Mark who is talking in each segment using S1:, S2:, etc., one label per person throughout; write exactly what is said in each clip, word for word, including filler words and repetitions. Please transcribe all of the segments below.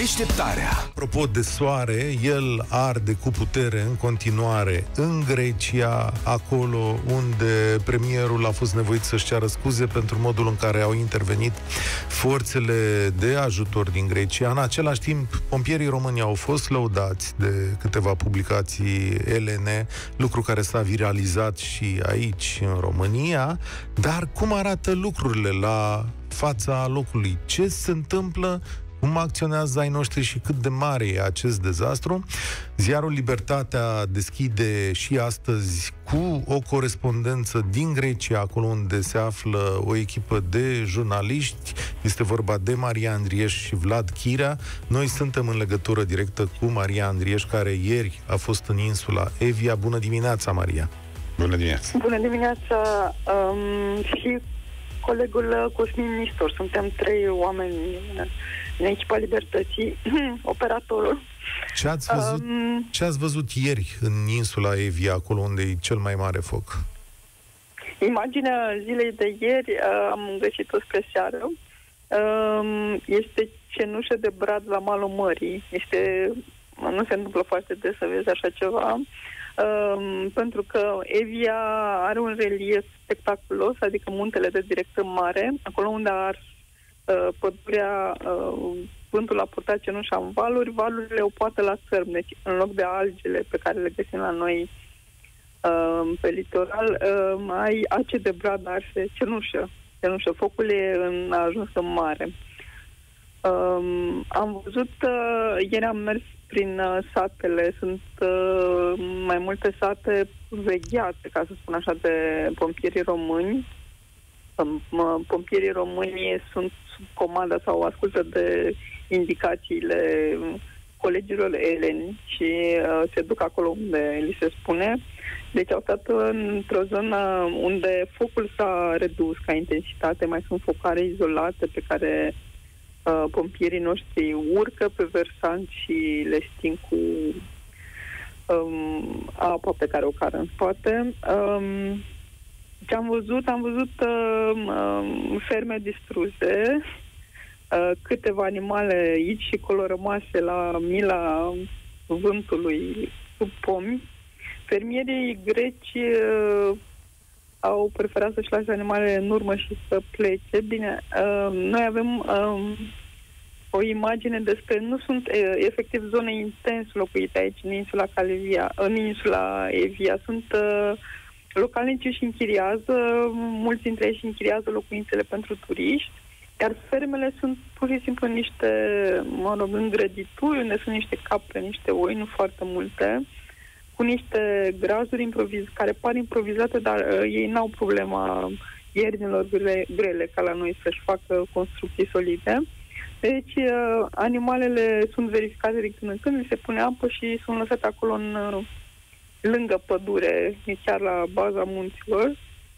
S1: Deșteptarea.
S2: Apropo de soare, el arde cu putere în continuare în Grecia, acolo unde premierul a fost nevoit să-și ceară scuze pentru modul în care au intervenit forțele de ajutor din Grecia. În același timp, pompierii români au fost lăudați de câteva publicații elene, lucru care s-a viralizat și aici, în România. Dar cum arată lucrurile la fața locului? Ce se întâmplă? Cum acționează ai noștri și cât de mare e acest dezastru? Ziarul Libertatea deschide și astăzi cu o corespondență din Grecia, acolo unde se află o echipă de jurnaliști. Este vorba de Maria Andrieș și Vlad Chirea. Noi suntem în legătură directă cu Maria Andrieș, care ieri a fost în insula Evia. Bună dimineața, Maria!
S3: Bună dimineața!
S4: Bună dimineața! Um, și colegul Cosmin Nistor. Suntem trei oameni în echipa Libertății, operatorul.
S2: Ce ați văzut, um, ce ați văzut ieri în insula Evia, acolo unde e cel mai mare foc?
S4: Imaginea zilei de ieri, uh, am găsit-o spre seară. Uh, este cenușă de brad la malul mării. Este, nu se întâmplă foarte des să vezi așa ceva. Uh, pentru că Evia are un relief spectaculos, adică muntele de direct în mare, acolo unde ar uh, pădurea, uh, vântul a purtat cenușa în valuri, valurile o poate la țărm, deci în loc de algele pe care le găsim la noi uh, pe litoral, uh, ai ace de brad arse, cenușă, cenușă, focul e în, a ajuns în mare. Uh, am văzut, uh, ieri am mers prin uh, satele, sunt uh, mai multe sate vegheate, ca să spun așa, de pompierii români. Um, pompierii români sunt sub comanda sau ascultă de indicațiile colegilor eleni și uh, se duc acolo unde li se spune. Deci au stat într-o zonă unde focul s-a redus ca intensitate, mai sunt focare izolate pe care Uh, pompierii noștri urcă pe versant și le sting cu um, apa pe care o cară în spate. Um, ce am văzut? Am văzut uh, um, ferme distruse, uh, câteva animale aici și acolo rămase la mila vântului sub pomi. Fermierii greci uh, au preferat să-și lase animalele în urmă și să plece. Bine, uh, noi avem uh, o imagine despre... Nu sunt uh, efectiv zone intens locuite aici, în insula Calivia, în insula Evia. Sunt uh, localnici și închiriază, mulți dintre ei și închiriază locuințele pentru turiști, iar fermele sunt pur și simplu niște, mă rog, îngrădituri, unde sunt niște capre, niște oi, nu foarte multe, cu niște grazuri improviz, care par improvizate, dar uh, ei n-au problema iernilor grele, grele ca la noi să-și facă construcții solide. Deci uh, animalele sunt verificate de când în când, li se pune apă și sunt lăsate acolo în, uh, lângă pădure, chiar la baza munților.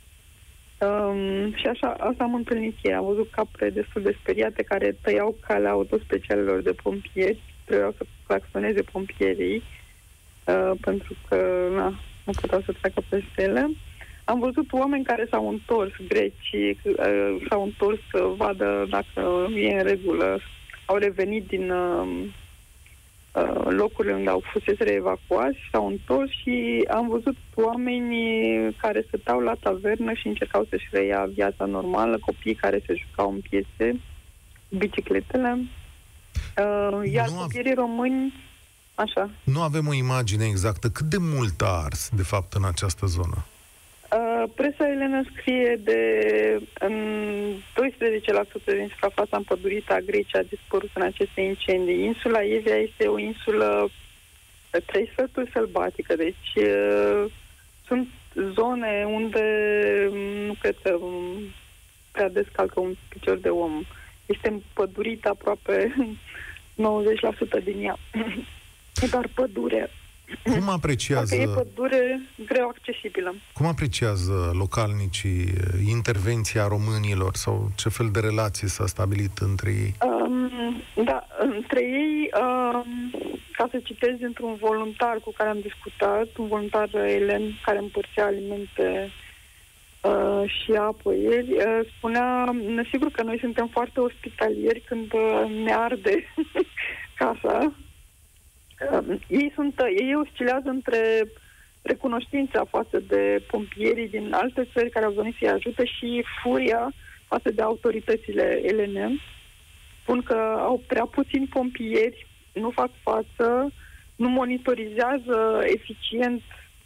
S4: Um, și așa, asta am întâlnit ieri. Am văzut capre destul de speriate care tăiau calea autospecialelor de pompieri, trebuiau să claxoneze pompierii, Uh, pentru că na, nu puteau să treacă peste ele. Am văzut oameni care s-au întors, greci, uh, s-au întors să vadă dacă e în regulă. Au revenit din uh, uh, locurile unde au fusese evacuați, s-au întors și am văzut oameni care stăteau la tavernă și încercau să-și reia viața normală, copii care se jucau în piese, bicicletele. Uh, iar copiii români Așa.
S2: Nu avem o imagine exactă. Cât de mult a ars, de fapt, în această zonă?
S4: Uh, presa elenă scrie de în doisprezece la sută din suprafața împădurită a Greciei a dispărut în aceste incendii. Insula Evia este o insulă trei sferturi sălbatică, deci uh, sunt zone unde nu cred că prea des calcă un picior de om. Este împădurită aproape nouăzeci la sută din ea. E doar pădure.
S2: Cum apreciază...
S4: Dacă e pădure, greu accesibilă.
S2: Cum apreciază localnicii intervenția românilor sau ce fel de relație s-a stabilit între ei?
S4: Um, da, între ei, um, ca să citez într-un voluntar cu care am discutat, un voluntar elen care împărțea alimente uh, și apă ieri, uh, spunea, sigur că noi suntem foarte ospitalieri când uh, ne arde casa. Uh, ei, sunt, ei oscilează între recunoștința față de pompierii din alte țări care au venit să-i ajute și furia față de autoritățile elene. Spun că au prea puțini pompieri, nu fac față, nu monitorizează eficient,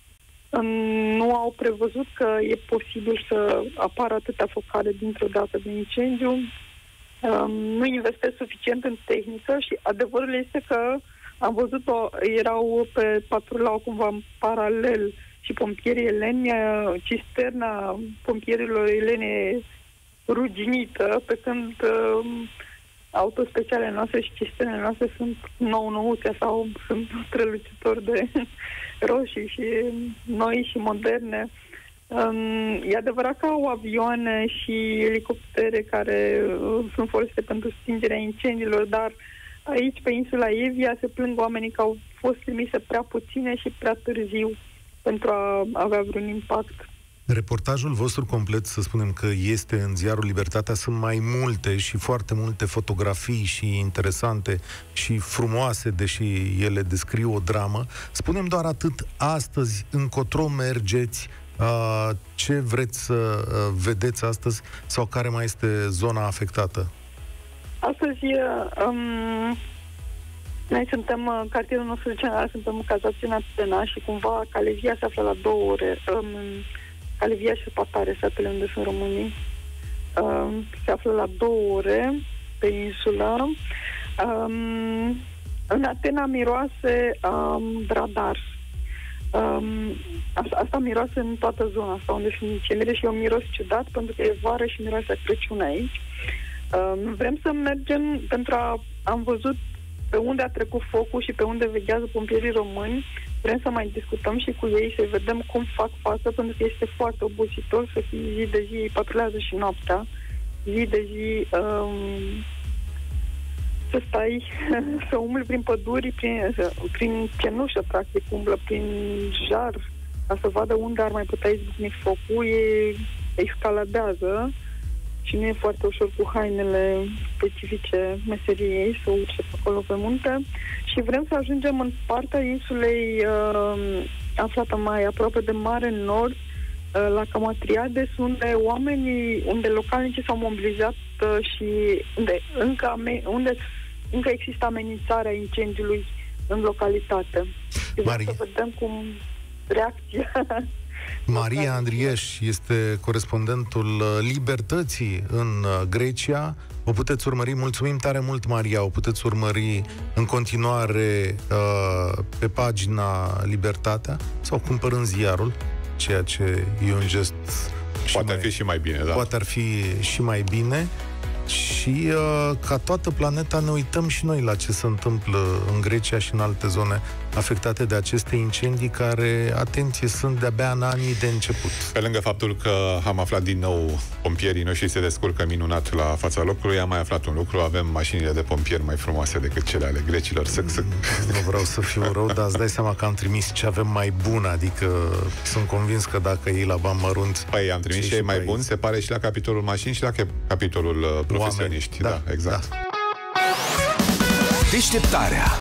S4: nu au prevăzut că e posibil să apară atâtea focare dintr-o dată de incendiu, nu investesc suficient în tehnică și adevărul este că am văzut-o, erau pe patrulau cumva în paralel și pompierii eleni, cisterna pompierilor elene ruginită, pe când uh, autospecialele noastre și cisternele noastre sunt nou-nouțe sau sunt strălucitori de roșii și noi și moderne. Um, e adevărat că au avioane și elicoptere care uh, sunt folosite pentru stingerea incendiilor, dar aici, pe insula Evia, se plâng oamenii că au fost trimise prea puține și prea târziu pentru a avea vreun impact.
S2: Reportajul vostru complet, să spunem că este în ziarul Libertatea, sunt mai multe și foarte multe fotografii și interesante și frumoase, deși ele descriu o dramă. Spunem doar atât, astăzi, încotro mergeți, uh, ce vreți să uh, vedeți astăzi sau care mai este zona afectată?
S4: Astăzi, um, noi suntem, în cartierul nostru general, suntem în cazație în Atena și cumva Calevia se află la două ore. Um, Calevia și Patare, satele unde sunt românii, um, se află la două ore pe insulă. Um, în Atena miroase um, bradar. Um, asta, asta miroase în toată zona asta unde sunt incendiile și e un miros ciudat pentru că e vară și miroase Crăciun aici. Um, vrem să mergem pentru a... Am văzut pe unde a trecut focul și pe unde veghează pompierii români. Vrem să mai discutăm și cu ei, să vedem cum fac față, pentru că este foarte obositor să fii zi de zi, patrulează și noaptea, zi de zi um, să stai, să umbli prin păduri, prin, prin cenușă, practic, umblă prin jar, ca să vadă unde ar mai putea izbucni focul, e, escaladează și nu e foarte ușor cu hainele specifice meseriei să urce pe acolo pe munte și vrem să ajungem în partea insulei uh, aflată mai aproape de Mare Nord, uh, la Camatriades, unde oamenii, unde localnicii s-au mobilizat uh, și unde încă, unde încă există amenințarea incendiului în localitate. Vrem să vedem cum reacția...
S2: Maria Andrieș este corespondentul Libertății în Grecia. O puteți urmări. Mulțumim tare mult, Maria. O puteți urmări în continuare uh, pe pagina Libertatea sau cumpărând ziarul, ceea ce e un gest
S1: poate
S2: mai,
S1: ar fi și mai bine, da.
S2: Poate ar fi și mai bine. Și uh, ca toată planeta ne uităm și noi la ce se întâmplă în Grecia și în alte zone afectate de aceste incendii care, atenție, sunt de-abia în anii de început.
S1: Pe lângă faptul că am aflat din nou pompierii noștri se descurcă minunat la fața locului, am mai aflat un lucru, avem mașinile de pompieri mai frumoase decât cele ale grecilor. Săc, săc.
S2: Nu vreau să fiu rău, dar îți dai seama că am trimis ce avem mai bun, adică sunt convins că dacă ei la bani mărunți...
S1: Păi, am trimis și ei mai bun, se pare, și la capitolul mașini și la capitolul uh, profesioniști.
S2: Da,
S1: da, exact.
S2: Da.
S3: Deșteptarea.